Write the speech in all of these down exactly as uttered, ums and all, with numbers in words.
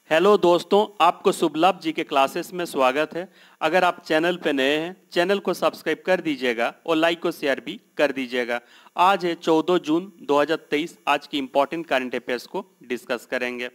Hello दोस्तों, आपको शुभ लाभ जी के क्लासेस में स्वागत है। अगर आप चैनल पे नए हैं, चैनल को सब्सक्राइब कर दीजिएगा और लाइक और शेयर भी कर दीजिएगा। आज है चौदह जून दो हज़ार तेईस। आज की इंपॉर्टेंट करंट अफेयर्स को डिस्कस करेंगे।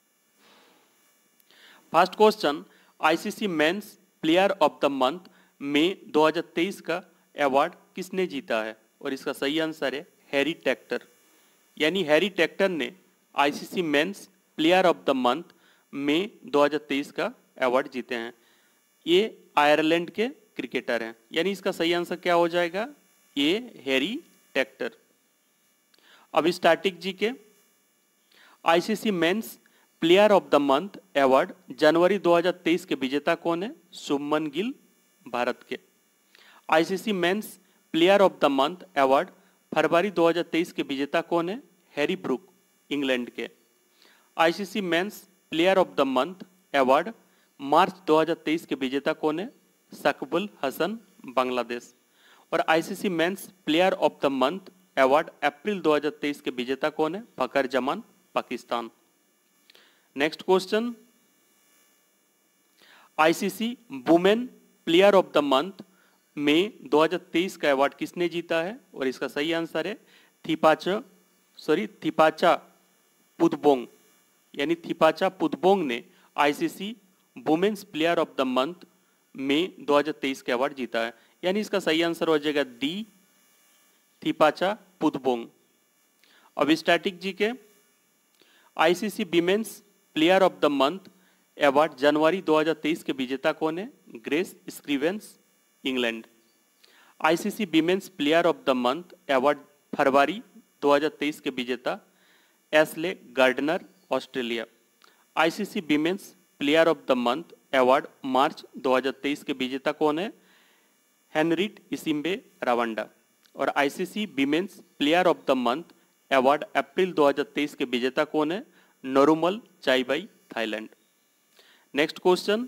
First question, ICC men's player of the month में दो हज़ार तेईस का अवार्ड किसने जीता है? और इसका सही आंसर है हैरी टेक्टर। यानी हैरी टेक्टर ने ICC men's player of the month में दो हज़ार तेईस का अवार्ड जीते हैं। ये आयरलैंड के क्रिकेटर हैं। यानी इसका सही आंसर क्या हो जाएगा? ये हैरी टेक्टर। अब static G K ICC men's player of the month award जनवरी दो हज़ार तेईस के विजेता कौन है? शुभमन गिल, भारत के। ICC men's player of the month award फरवरी दो हज़ार तेईस के विजेता कौन है? हैरी ब्रूक, इंग्लैंड के। ICC men's player of the month award मार्च दो हज़ार तेईस के विजेता कौन है? सकबुल हसन, बांग्लादेश। और ICC men's player of the month award अप्रैल दो हज़ार तेईस के विजेता कौन है? Fakhar Zaman, Pakistan. Next question, ICC women player of the month में दो हज़ार तेईस का अवार्ड किसने जीता है? और इसका सही आंसर है थिपाचा सॉरी थिपाचा पुदबोंग। यानी थिपाचा पुदबोंग ने ICC women's player of the month में दो हज़ार तेईस का अवार्ड जीता है। यानी इसका सही आंसर हो जाएगा डी, थिपाचा पुदबोंग। अब static G K ICC women's player of the month award जनवरी दो हज़ार तेईस के विजेता कौन है? Grace Scrivens, England. ICC women's player of the month award फरवरी दो हज़ार तेईस के विजेता Ashleigh Gardner, Australia. ICC women's player of the month award मार्च दो हज़ार तेईस के विजेता कौन है? Henriette Ishimwe, Rwanda. और ICC women's player of the month award अप्रैल दो हज़ार तेईस के विजेता कौन है? Naruemol Chaiwai, Thailand. Next question,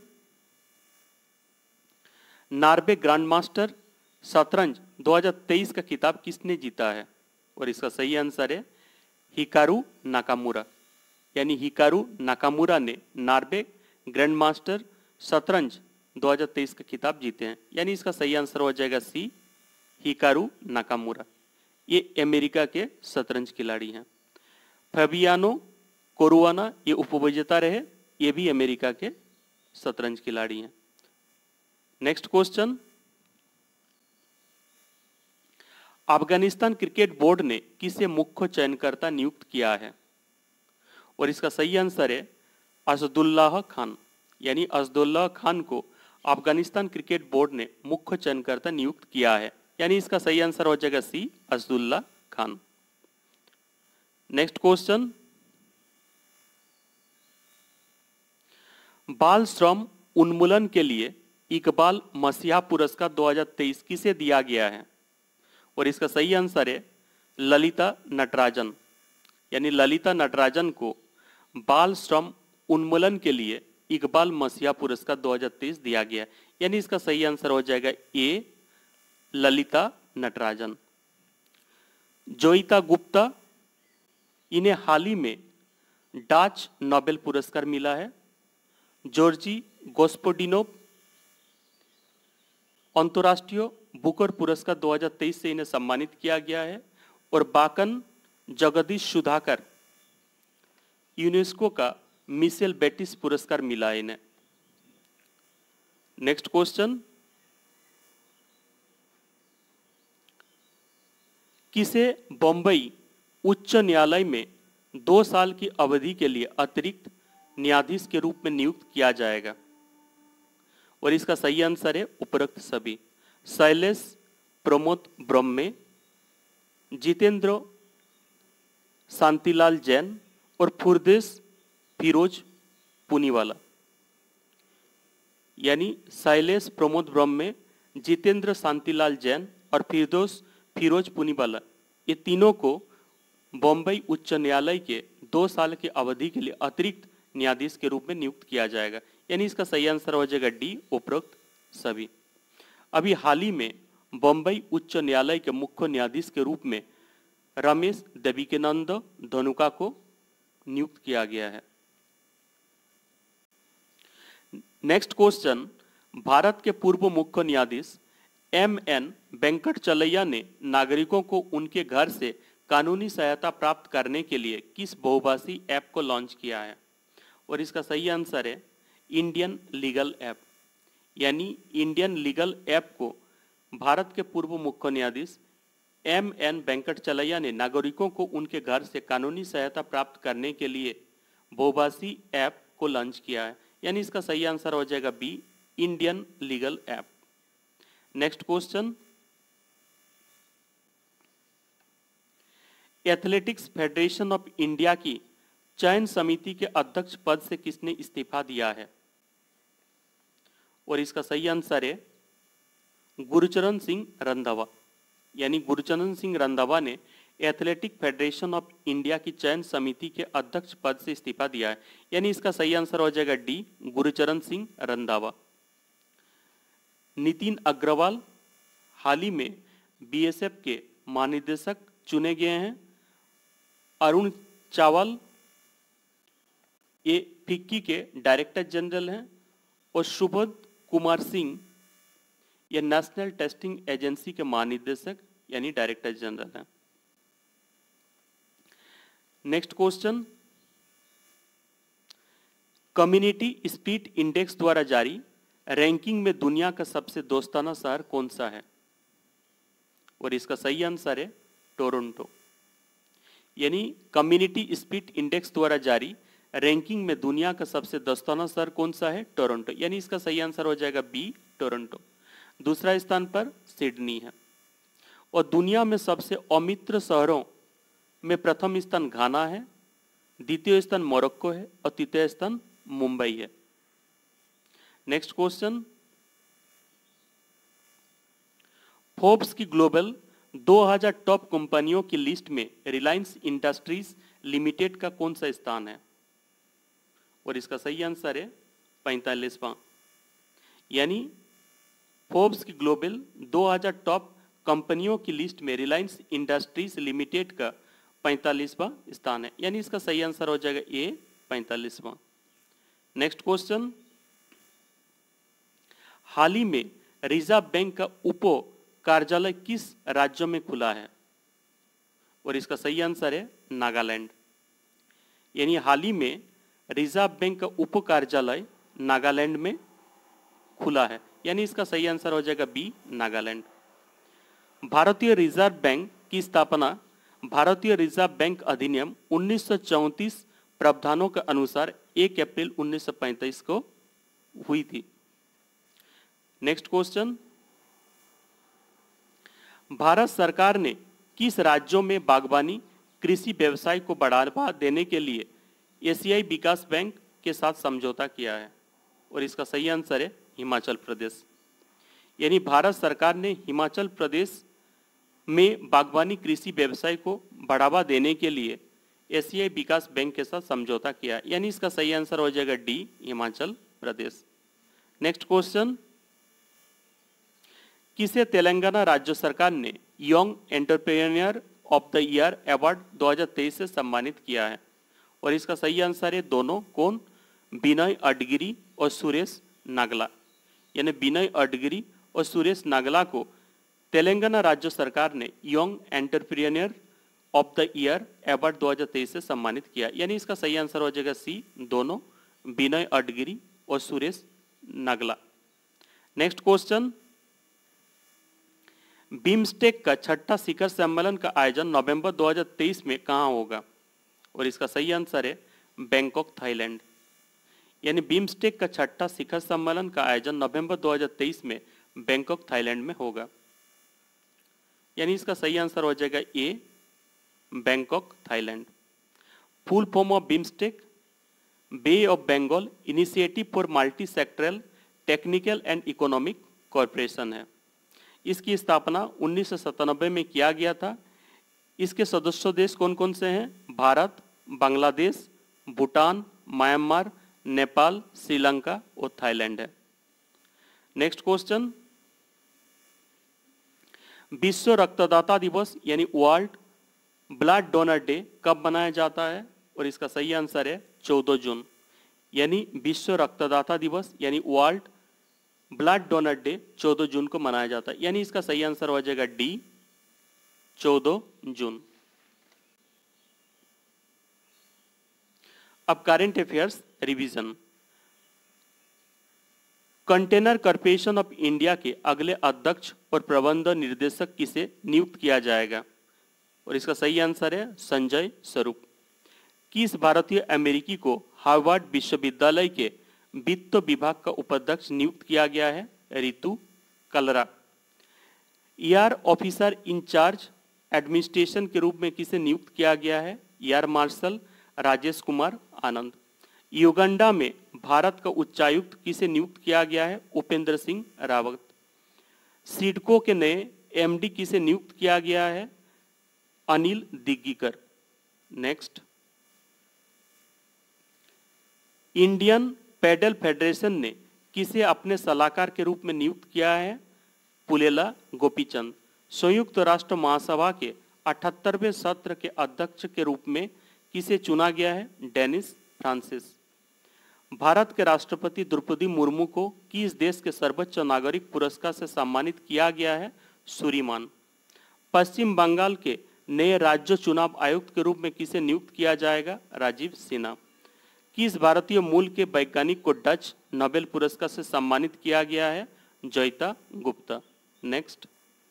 Norway grandmaster शतरंज दो हज़ार तेईस का खिताब किसने जीता है? और इसका सही आंसर है हिकारू नाकामुरा। यानी हिकारू नाकामुरा ने नॉर्वे ग्रैंडमास्टर शतरंज दो हज़ार तेईस का खिताब जीते हैं। यानी इसका सही आंसर हो जाएगा सी, हिकारू नाकामुरा। ये अमेरिका के शतरंज खिलाड़ी हैं। फैबियानो कोरुआना ये उपविजेता रहे, ये भी अमेरिका के शतरंज खिलाड़ी हैं। Next question, Afghanistan cricket board ने किसे मुख्य चयनकर्ता नियुक्त किया है? और इसका सही आंसर है असदुल्लाह खान। यानी असदुल्लाह खान को अफगानिस्तान क्रिकेट बोर्ड ने मुख्य चयनकर्ता नियुक्त किया है। यानी इसका सही आंसर हो जाएगा C, Asadullah Khan. Next question, बाल श्रम उन्मूलन के लिए इकबाल मसीहा पुरस्कार दो हज़ार तेईस किसे दिया गया है? और इसका सही आंसर है ललिता नटराजन। यानी ललिता नटराजन को बाल श्रम उन्मूलन के लिए इकबाल मसीहा पुरस्कार दो हज़ार तेईस दिया गया। यानी इसका सही आंसर हो जाएगा ए, ललिता नटराजन। जोइता गुप्ता, इन्हें हाल ही में डच नोबेल पुरस्कार मिला है। जॉर्जी गोस्पोडिनोव अंतर्राष्ट्रीय बुकर पुरस्कार दो हज़ार तेईस से इन्हें सम्मानित किया गया है। और बाकन जगदीश सुधाकर यूनेस्को का मिशेल बेटिस पुरस्कार मिला है इन्हें। नेक्स्ट क्वेश्चन, किसे बंबई उच्च न्यायालय में दो साल की अवधि के लिए अतिरिक्त न्यायाधीश के रूप में नियुक्त किया जाएगा? और इसका सही आंसर है उपरोक्त सभी। शैलेश प्रमोद ब्रह्मे, जितेंद्र शांतिलाल जैन और फुरदेश फिरोज पुनीवाला। यानी शैलेश प्रमोद ब्रह्मे, जितेंद्र शांतिलाल जैन और फिरदौस फिरोज पुनीवाला, ये तीनों को बम्बई उच्च न्यायालय के दो साल की अवधि के लिए अतिरिक्त न्यायाधीश के रूप में नियुक्त किया जाएगा। यानी इसका सही आंसर हो जाएगा डी, उपरोक्त सभी। अभी हाल ही में बम्बई उच्च न्यायालय के मुख्य न्यायाधीश के रूप में रमेश देविकानंद धनुका को नियुक्त किया गया है। नेक्स्ट क्वेश्चन, भारत के पूर्व मुख्य न्यायाधीश एम एन वेंकट चलैया ने नागरिकों को उनके घर से कानूनी सहायता प्राप्त करने के लिए किस बहुभाषी ऐप को लॉन्च किया है? और इसका सही आंसर है इंडियन लीगल ऐप। यानी इंडियन लीगल ऐप को भारत के पूर्व मुख्य न्यायाधीश एम एन वेंकट चलैया ने नागरिकों को उनके घर से कानूनी सहायता प्राप्त करने के लिए बहुभाषी ऐप को लॉन्च किया है। यानी इसका सही आंसर हो जाएगा B, Indian legal app. Next question, athletics federation of India की चयन समिति के अध्यक्ष पद से किसने इस्तीफा दिया है? और इसका सही आंसर है गुरचरण सिंह रंधावा। यानी गुरचरण सिंह रंधावा ने एथलेटिक फेडरेशन ऑफ इंडिया की चयन समिति के अध्यक्ष पद से इस्तीफा दिया है। यानी इसका सही आंसर हो जाएगा डी, गुरचरण सिंह रंधावा। नितिन अग्रवाल हाल ही में बीएसएफ के महानिदेशक चुने गए हैं। अरुण चावल ये फिक्की के डायरेक्टर जनरल हैं और सुबोध कुमार सिंह ये नेशनल टेस्टिंग एजेंसी के महानिदेशक यानी डायरेक्टर जनरल हैं। Next question, community spirit index द्वारा जारी रैंकिंग में दुनिया का सबसे दोस्ताना शहर कौन सा है? और इसका सही आंसर है टोरंटो। यानी कम्युनिटी स्पिरिट इंडेक्स द्वारा जारी रैंकिंग में दुनिया का सबसे दोस्ताना शहर कौन सा है? टोरंटो। यानी इसका सही आंसर हो जाएगा बी, टोरंटो। दूसरा स्थान पर सिडनी है। और दुनिया में सबसे अमित्र शहरों में प्रथम स्थान घाना है, द्वितीय स्थान मोरक्को है और तृतीय स्थान मुंबई है। नेक्स्ट क्वेश्चन, फोर्ब्स की ग्लोबल दो हज़ार टॉप कंपनियों की लिस्ट में रिलायंस इंडस्ट्रीज लिमिटेड का कौन सा स्थान है? और इसका सही आंसर है पैंतालीसवां। यानी फोर्ब्स की ग्लोबल दो हज़ार टॉप कंपनियों की लिस्ट में रिलायंस इंडस्ट्रीज लिमिटेड का पैंतालीसवां स्थान है। यानी इसका सही आंसर हो जाएगा ए, पैंतालीसवां। नेक्स्ट क्वेश्चन, हाल ही में रिजर्व बैंक का उप कार्यालय किस राज्य में खुला है? और इसका सही आंसर है नागालैंड। यानी हाल ही में रिजर्व बैंक का उप कार्यालय नागालैंड में खुला है। यानी इसका सही आंसर हो जाएगा बी, नागालैंड। भारतीय रिजर्व बैंक की स्थापना भारतीय रिजर्व बैंक अधिनियम उन्नीस सौ चौंतीस प्रावधानों के अनुसार एक अप्रैल उन्नीस सौ पैंतीस को हुई थी। नेक्स्ट क्वेश्चन, भारत सरकार ने किस राज्यों में बागवानी कृषि व्यवसाय को बढ़ावा देने के लिए एशियाई विकास बैंक के साथ समझौता किया है? और इसका सही आंसर है हिमाचल प्रदेश। यानी भारत सरकार ने हिमाचल प्रदेश में बागवानी कृषि व्यवसाय को बढ़ावा देने के लिए एशियाई विकास बैंक के साथ समझौता किया। यानी इसका सही आंसर हो जाएगा D, Himachal Pradesh. Next question, किसे तेलंगाना राज्य सरकार ने young entrepreneur of the year award दो हज़ार तेईस से सम्मानित किया है? और इसका सही आंसर है दोनों। कौन? विनय अडगिरी और सुरेश नागला। यानी विनय अडगिरी और सुरेश नागला को तेलंगाना राज्य सरकार ने young entrepreneur of the year award दो हज़ार तेईस से सम्मानित किया। यानी इसका सही आंसर हो जाएगा सी, दोनों, विनय अडगिरी और Suresh Nagla. Next question, BIMSTEC का छठा शिखर सम्मेलन का आयोजन नवंबर दो हज़ार तेईस में कहां होगा? और इसका सही आंसर है बैंकॉक, थाईलैंड। यानी बिम्स्टेक का छठा शिखर सम्मेलन का आयोजन नवंबर दो हज़ार तेईस में बैंकॉक, थाईलैंड में होगा। यानी इसका सही आंसर हो जाएगा A, Bangkok, Thailand. Full form of BIMSTEC bay of Bengal initiative for multi sectoral technical and economic corporation है। इसकी स्थापना उन्नीस सौ सत्तानबे में किया गया था। इसके सदस्य देश कौन कौन से हैं? भारत, बांग्लादेश, भूटान, म्यांमार, नेपाल, श्रीलंका और थाईलैंड है। नेक्स्ट क्वेश्चन, विश्व रक्तदाता दिवस यानी वर्ल्ड ब्लड डोनर डे कब मनाया जाता है? और इसका सही आंसर है चौदह जून। यानी विश्व रक्तदाता दिवस यानी वर्ल्ड ब्लड डोनर डे चौदह जून को मनाया जाता है, यानी इसका सही आंसर हो जाएगा डी चौदह जून। अब current affairs revision. Container corporation of India के अगले अध्यक्ष और प्रबंध निर्देशक किसे नियुक्त किया जाएगा, और इसका सही आंसर है संजय स्वरूप। किस भारतीय अमेरिकी को हार्वर्ड विश्वविद्यालय के वित्त विभाग का उपाध्यक्ष नियुक्त किया गया है, रितु कलरा। एयर ऑफिसर इंचार्ज एडमिनिस्ट्रेशन के रूप में किसे नियुक्त किया गया है, air marshal Rajesh Kumar Anand. Uganda में भारत का उच्चायुक्त किसे नियुक्त किया गया है, उपेंद्र सिंह रावत। सिडको के नए एमडी किसे नियुक्त किया गया है, Anil Diggikar. Next, Indian padel federation ने किसे अपने सलाहकार के रूप में नियुक्त किया है, पुलेला गोपीचंद। संयुक्त राष्ट्र महासभा के अठहत्तरवें सत्र के अध्यक्ष के रूप में किसे चुना गया है, डेनिस फ्रांसिस। भारत के राष्ट्रपति द्रौपदी मुर्मू को किस देश के सर्वोच्च नागरिक पुरस्कार से सम्मानित किया गया है, सूरीमान। पश्चिम बंगाल के नए राज्य चुनाव आयुक्त के रूप में किसे नियुक्त किया जाएगा, राजीव सिन्हा। किस भारतीय मूल के वैज्ञानिक को डच नोबेल पुरस्कार से सम्मानित किया गया है, जयता गुप्ता। नेक्स्ट,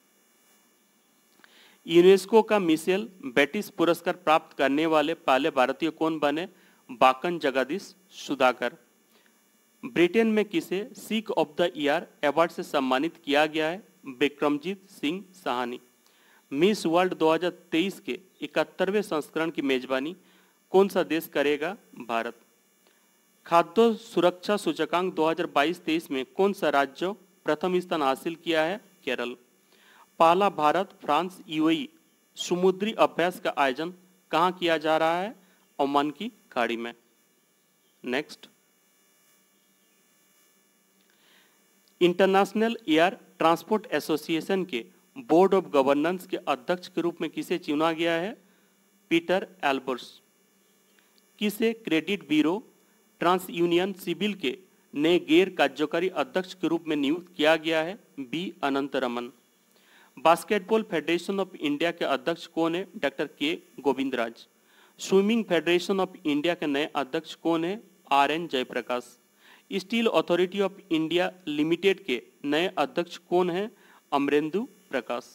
यूनेस्को का मिशेल बेटिस पुरस्कार प्राप्त करने वाले पहले भारतीय कौन बने, बाकन जगदीश सुधाकर। ब्रिटेन में किसे Sikh of the year award से सम्मानित किया गया है, विक्रमजीत सिंह साहनी। मिस वर्ल्ड दो हज़ार तेईस के इकहत्तरवें संस्करण की मेजबानी कौन सा देश करेगा, भारत। खाद्य सुरक्षा सूचकांक दो हज़ार बाईस तेईस में कौन सा राज्य प्रथम स्थान हासिल किया है, केरल। पहला भारत फ्रांस यूएई समुद्री अभ्यास का आयोजन कहां किया जा रहा है, ओमान की खाड़ी में। Next, International Air Transport Association के बोर्ड ऑफ गवर्नेंस के अध्यक्ष के रूप में किसे चुना गया है, पीटर एल्बर्स। किसे credit bureau TransUnion CIBIL के नए गैर कार्यकारी अध्यक्ष के रूप में नियुक्त किया गया है, B Anantharaman. Basketball Federation of India के अध्यक्ष कौन है, doctor K Govindaraj. Swimming Federation of India के नए अध्यक्ष कौन है, R N Jayaprakash. Steel Authority of India Limited के नए अध्यक्ष कौन है, अमरेंदु प्रकाश।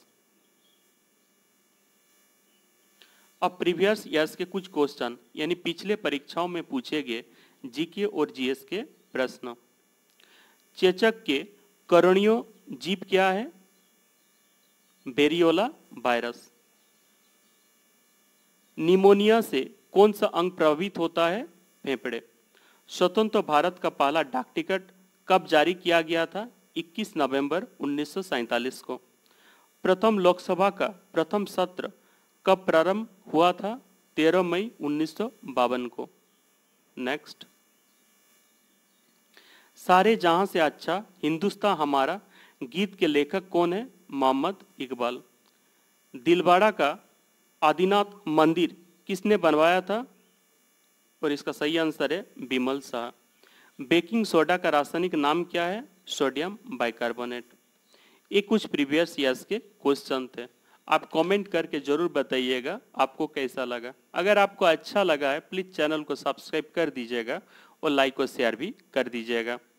अब प्रीवियस ईयर्स के कुछ क्वेश्चन यानी पिछले परीक्षाओं में पूछे गए जीके और जीएस के प्रश्न। चेचक के करणीय जीव क्या है, वेरियोला वायरस। निमोनिया से कौन सा अंग प्रभावित होता है, फेफड़े। स्वतंत्र भारत का पहला डाक टिकट कब जारी किया गया था, इक्कीस नवंबर उन्नीस सौ सैंतालीस को। प्रथम लोकसभा का प्रथम सत्र कब प्रारंभ हुआ था, तेरह मई उन्नीस सौ बावन को। नेक्स्ट, सारे जहां से अच्छा हिंदुस्तान हमारा गीत के लेखक कौन है, मोहम्मद इकबाल। दिलवाड़ा का आदिनाथ मंदिर किसने बनवाया था, और इसका सही आंसर है बिमल शाह। बेकिंग सोडा का रासायनिक नाम क्या है, सोडियम बाइकार्बोनेट। ये कुछ प्रीवियस ईयर्स के क्वेश्चन थे। आप कमेंट करके जरूर बताइएगा आपको कैसा लगा। अगर आपको अच्छा लगा है प्लीज चैनल को सब्सक्राइब कर दीजिएगा और लाइक और शेयर भी कर दीजिएगा।